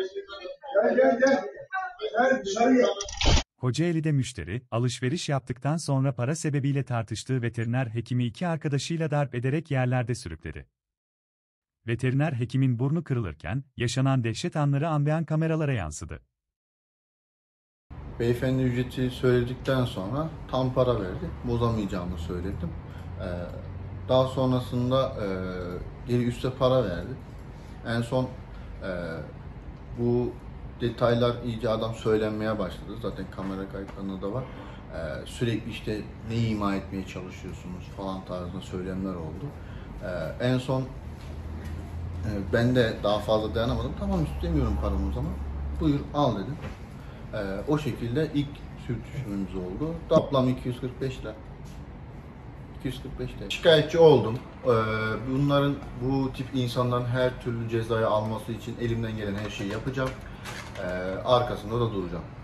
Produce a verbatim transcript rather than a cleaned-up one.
Gel gel gel. Gel dışarıya. Kocaeli'de müşteri, alışveriş yaptıktan sonra para sebebiyle tartıştığı veteriner hekimi iki arkadaşıyla darp ederek yerlerde sürükledi. Veteriner hekimin burnu kırılırken, yaşanan dehşet anları ambiyan kameralara yansıdı. Beyefendi ücreti söyledikten sonra tam para verdi. Bozamayacağımı söyledim. Ee, daha sonrasında e, geri üste para verdi. En son e, bu detaylar iyice adam söylenmeye başladı. Zaten kamera kayıtlarında da var. Ee, sürekli işte ne ima etmeye çalışıyorsunuz falan tarzında söylemler oldu. Ee, en son e, ben de daha fazla dayanamadım. Tamam istemiyorum paramı o zaman. Buyur al dedim. Ee, o şekilde ilk sürtüşmemiz oldu. Toplam iki yüz kırk beş lira. iki yüz kırk beş lira. Şikayetçi oldum. Ee, bunların, bu tip insanların her türlü cezayı alması için elimden gelen her şeyi yapacağım. Ee, arkasında da duracağım.